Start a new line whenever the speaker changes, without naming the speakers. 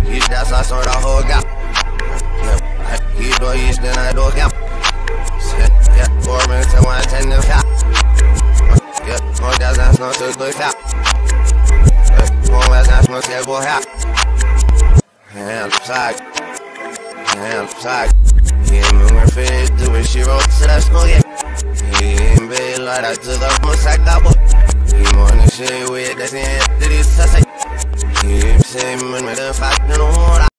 Each that's I saw the whole gap. He do each then I do gap. Yeah, 4 minutes and 110 to fat. Yeah, more that's not so good fat. More that's not so good fat. Hands side. Hands side. Yeah, we're fit to it. She wrote to that smoke. He ain't big like that to the most I got. He wanna shit with that's in the this. He saying, man, with the fact, you know.